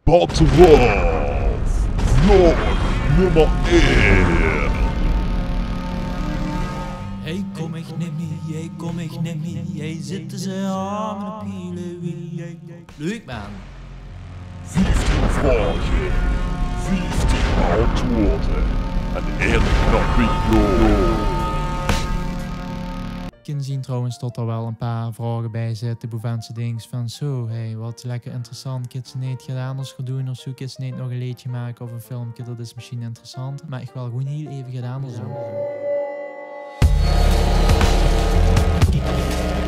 Bad 12. Vlog nummer 1. Hey, kom ik niet meer, hey, kom ik niet meer. Jij zitten ze aan de pielen, wie. Leuk man. 15 vragen, 15 antwoorden en 1 knapje. Ik kan zien trouwens dat er wel een paar vragen bij zitten. Bovenste dings van zo, hey, wat lekker interessant. Kids niet gedaan anders gaan doen of zo. Kids niet nog een liedje maken of een filmpje. Dat is misschien interessant. Maar ik wil gewoon heel even gedaan of zo.